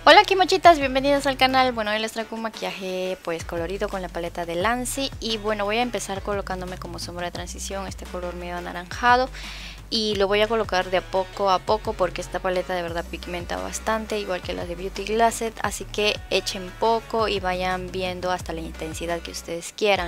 Hola kimochitas, bienvenidos al canal. Bueno, hoy les traigo un maquillaje pues colorido con la paleta de Lancy. Y bueno, voy a empezar colocándome como sombra de transición este color medio anaranjado. Y lo voy a colocar de a poco porque esta paleta de verdad pigmenta bastante, igual que la de Beauty Glasset. Así que echen poco y vayan viendo hasta la intensidad que ustedes quieran.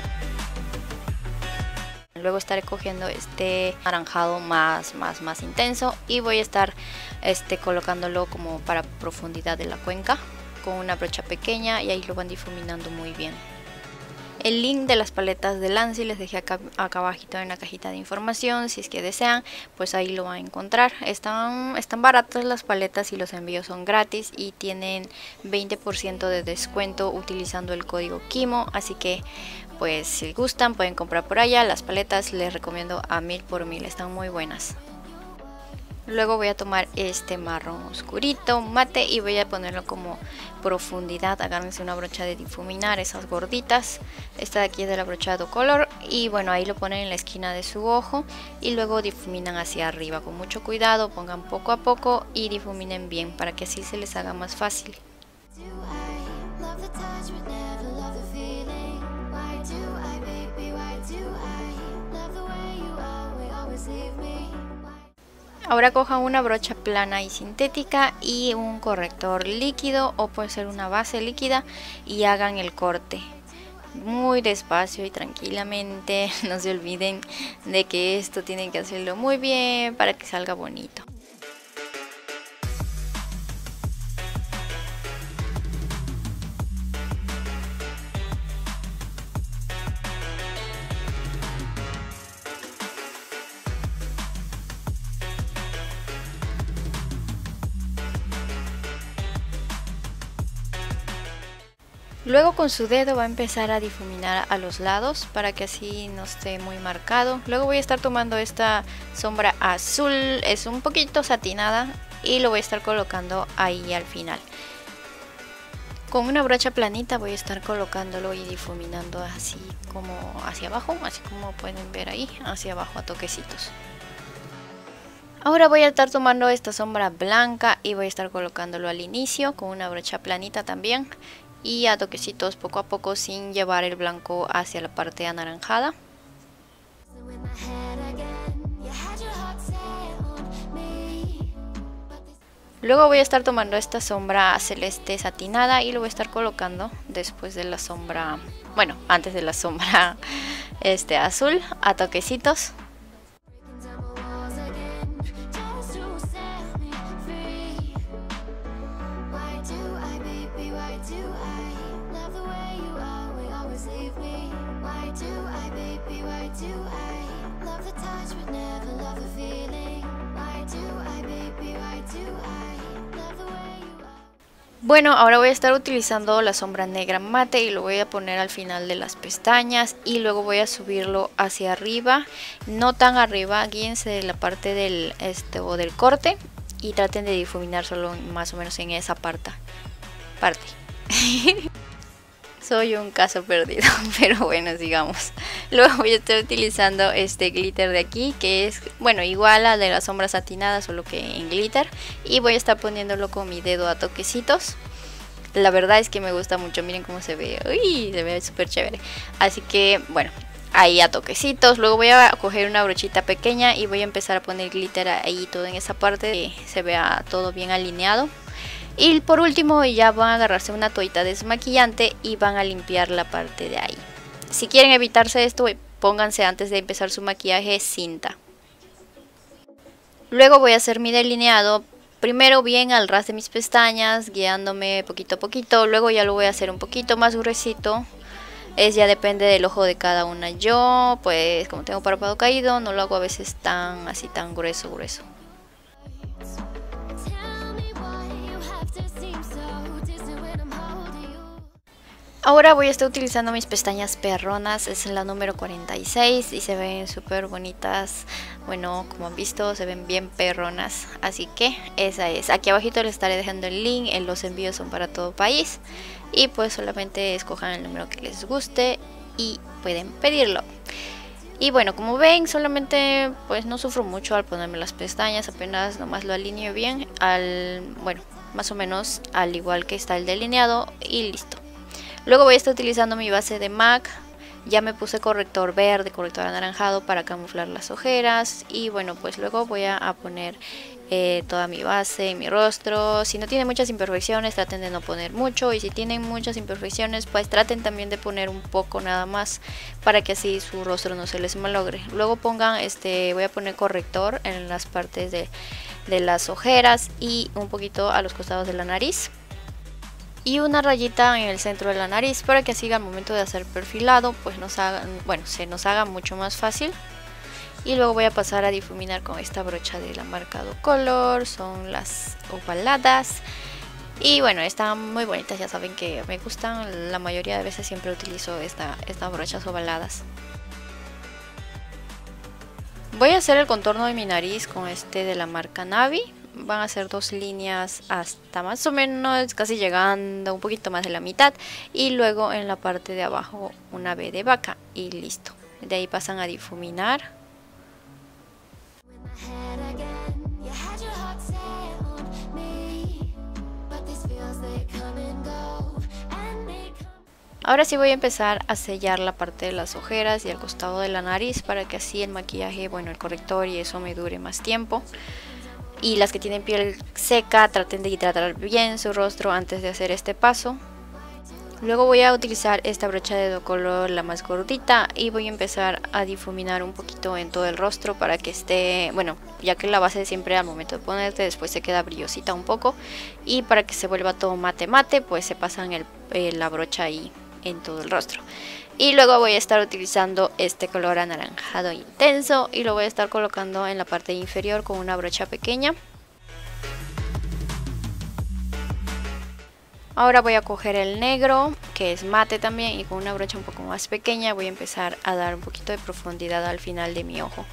Luego estaré cogiendo este anaranjado más intenso y voy a estar colocándolo como para profundidad de la cuenca con una brocha pequeña y ahí lo van difuminando muy bien. El link de las paletas de Lancy les dejé acá abajito en la cajita de información. Si es que desean, pues ahí lo van a encontrar. Están baratas las paletas y los envíos son gratis y tienen 20% de descuento utilizando el código KIMO. Así que pues si gustan pueden comprar por allá. Las paletas les recomiendo a 1000 por 1000, están muy buenas. Luego voy a tomar este marrón oscurito mate y voy a ponerlo como profundidad. Agárrense una brocha de difuminar, esas gorditas. Esta de aquí es de la brocha de color. Y bueno, ahí lo ponen en la esquina de su ojo y luego difuminan hacia arriba. Con mucho cuidado, pongan poco a poco y difuminen bien para que así se les haga más fácil. Ahora cojan una brocha plana y sintética y un corrector líquido o puede ser una base líquida y hagan el corte muy despacio y tranquilamente. No se olviden de que esto tienen que hacerlo muy bien para que salga bonito. Luego con su dedo va a empezar a difuminar a los lados para que así no esté muy marcado. Luego voy a estar tomando esta sombra azul, es un poquito satinada y lo voy a estar colocando ahí al final. Con una brocha planita voy a estar colocándolo y difuminando así como hacia abajo, así como pueden ver ahí, hacia abajo a toquecitos. Ahora voy a estar tomando esta sombra blanca y voy a estar colocándolo al inicio con una brocha planita también. Y a toquecitos poco a poco sin llevar el blanco hacia la parte anaranjada. Luego voy a estar tomando esta sombra celeste satinada y lo voy a estar colocando después de la sombra, bueno, antes de la sombra azul a toquecitos. Bueno, ahora voy a estar utilizando la sombra negra mate y lo voy a poner al final de las pestañas y luego voy a subirlo hacia arriba, no tan arriba, guíense de la parte del o del corte y traten de difuminar solo más o menos en esa parte. Soy un caso perdido, pero bueno, sigamos. Luego voy a estar utilizando este glitter de aquí, que es, bueno, igual a de la sombra satinada, solo que en glitter. Y voy a estar poniéndolo con mi dedo a toquecitos. La verdad es que me gusta mucho, miren cómo se ve. Uy, se ve súper chévere. Así que, bueno, ahí a toquecitos. Luego voy a coger una brochita pequeña y voy a empezar a poner glitter ahí todo en esa parte, que se vea todo bien alineado. Y por último ya van a agarrarse una toallita desmaquillante y van a limpiar la parte de ahí. Si quieren evitarse esto, pónganse antes de empezar su maquillaje cinta. Luego voy a hacer mi delineado. Primero bien al ras de mis pestañas, guiándome poquito a poquito. Luego ya lo voy a hacer un poquito más gruesito. Ya depende del ojo de cada una. Yo pues como tengo párpado caído no lo hago a veces tan grueso. Ahora voy a estar utilizando mis pestañas perronas, es la número 46 y se ven súper bonitas. Bueno, como han visto se ven bien perronas, así que esa es. Aquí abajito les estaré dejando el link, los envíos son para todo país. Y pues solamente escojan el número que les guste y pueden pedirlo. Y bueno, como ven, solamente pues no sufro mucho al ponerme las pestañas, apenas nomás lo alineo bien. Bueno, más o menos al igual que está el delineado, y listo. Luego voy a estar utilizando mi base de MAC. Ya me puse corrector verde, corrector anaranjado para camuflar las ojeras. Y bueno, pues luego voy a poner toda mi base en mi rostro. Si no tiene muchas imperfecciones, traten de no poner mucho. Y si tienen muchas imperfecciones, pues traten también de poner un poco nada más, para que así su rostro no se les malogre. Luego pongan, voy a poner corrector en las partes de las ojeras y un poquito a los costados de la nariz. Y una rayita en el centro de la nariz, para que así al momento de hacer perfilado pues se nos haga mucho más fácil. Y luego voy a pasar a difuminar con esta brocha de la marca Docolor, son las ovaladas. Y bueno, están muy bonitas, ya saben que me gustan, la mayoría de veces siempre utilizo estas brochas ovaladas. Voy a hacer el contorno de mi nariz con de la marca Navi. Van a ser 2 líneas hasta más o menos casi llegando un poquito más de la mitad, y luego en la parte de abajo una B de vaca y listo. De ahí pasan a difuminar. Ahora sí voy a empezar a sellar la parte de las ojeras y el costado de la nariz, para que así el maquillaje, bueno, el corrector y eso me dure más tiempo. Y las que tienen piel seca, traten de hidratar bien su rostro antes de hacer este paso. Luego voy a utilizar esta brocha de Docolor, la más gordita, y voy a empezar a difuminar un poquito en todo el rostro para que esté, bueno, ya que la base siempre al momento de ponerte después se queda brillosita un poco, y para que se vuelva todo mate mate, pues se pasan la brocha ahí en todo el rostro. Y luego voy a estar utilizando este color anaranjado intenso y lo voy a estar colocando en la parte inferior con una brocha pequeña. Ahora voy a coger el negro, que es mate también, y con una brocha un poco más pequeña voy a empezar a dar un poquito de profundidad al final de mi ojo.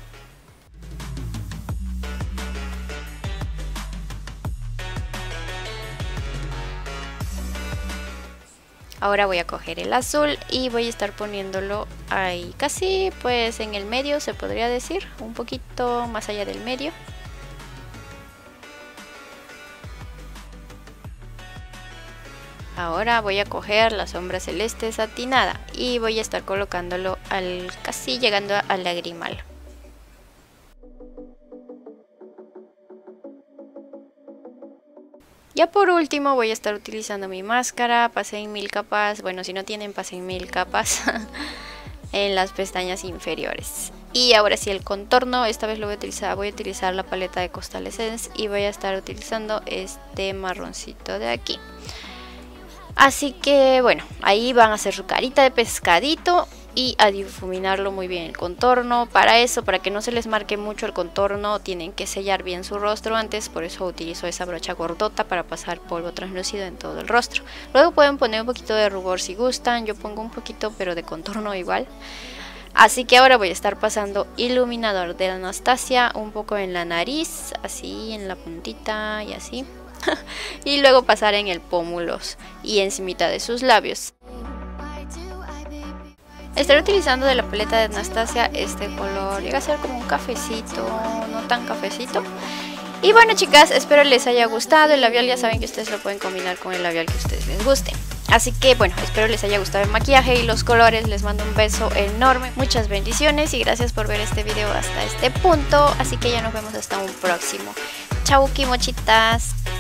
Ahora voy a coger el azul y voy a estar poniéndolo ahí, casi pues en el medio se podría decir, un poquito más allá del medio. Ahora voy a coger la sombra celeste satinada y voy a estar colocándolo casi llegando al lagrimal. Ya por último voy a estar utilizando mi máscara, pasé en 1000 capas, bueno si no tienen pasen 1000 capas en las pestañas inferiores. Y ahora sí el contorno, esta vez lo voy a utilizar la paleta de Coastal Essence y voy a estar utilizando este marroncito de aquí. Así que bueno, ahí van a hacer su carita de pescadito y a difuminarlo muy bien el contorno. Para eso, para que no se les marque mucho el contorno, tienen que sellar bien su rostro antes, por eso utilizo esa brocha gordota para pasar polvo translúcido en todo el rostro. Luego pueden poner un poquito de rubor si gustan, yo pongo un poquito pero de contorno igual. Así que ahora voy a estar pasando iluminador de Anastasia un poco en la nariz, así en la puntita y así. Y luego pasar en el pómulos y encimita de sus labios. Estaré utilizando de la paleta de Anastasia este color, llega a ser como un cafecito, no tan cafecito. Y bueno chicas, espero les haya gustado. El labial ya saben que ustedes lo pueden combinar con el labial que a ustedes les guste. Así que bueno, espero les haya gustado el maquillaje y los colores. Les mando un beso enorme, muchas bendiciones y gracias por ver este video hasta este punto. Así que ya nos vemos hasta un próximo. Chau, mochitas.